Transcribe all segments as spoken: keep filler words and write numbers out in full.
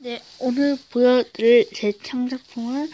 네, 오늘 보여드릴 제 창작품은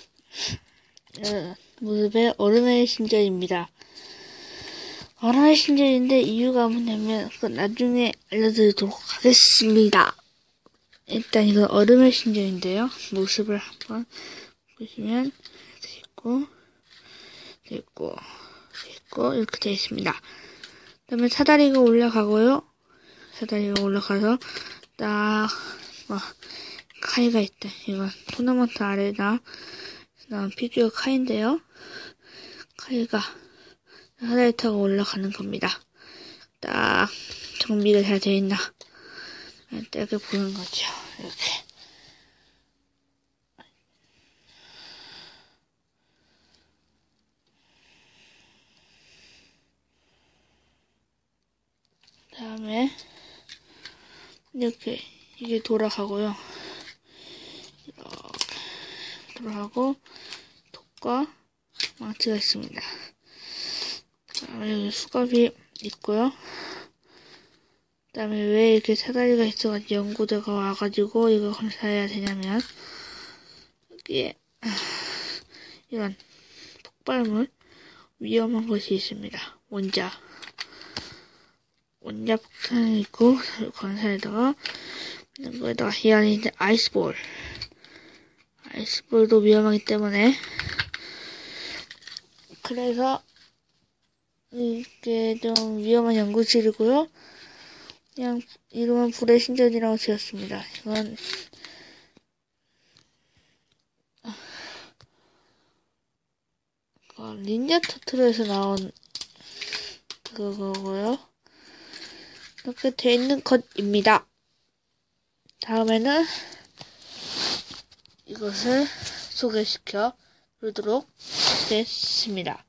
어, 무릎의 얼음의 신전입니다. 얼음의 신전인데 이유가 뭐냐면 그건 나중에 알려드리도록 하겠습니다. 일단 이건 얼음의 신전인데요. 모습을 한번 보시면 이렇게 있고, 이렇게 있고, 이렇게 있고 이렇게 되어 있습니다. 그 다음에 사다리가 올라가고요. 사다리가 올라가서 딱 어, 카이가 있다. 이건 토너먼트 아레나 나온 피규어 카이인데요. 카이가 사다리 타고 올라가는 겁니다. 딱 정비가 잘 되어 있나 이렇게 보는 거죠. 이렇게. 다음에 이렇게 이게 돌아가고요. 이렇게 돌아가고 톱과 망치가 있습니다. 다음에 여기 수갑이 있고요. 그다음에 왜 이렇게 사다리가 있어가지고 연구자가 와가지고 이거 검사해야 되냐면 여기에 이런 폭발물 위험한 것이 있습니다. 원자 원자 폭탄이 있고 건사에다가 거기다가 이 안에 있는 아이스볼 아이스볼도 위험하기 때문에 그래서 이게 좀 위험한 연구실이고요. 그냥 이름은 불의 신전이라고 지었습니다. 이건 어, 닌자 터틀에서 나온 그거고요. 이렇게 돼 있는 것입니다. 다음에는 이것을 소개시켜 보도록 하겠습니다.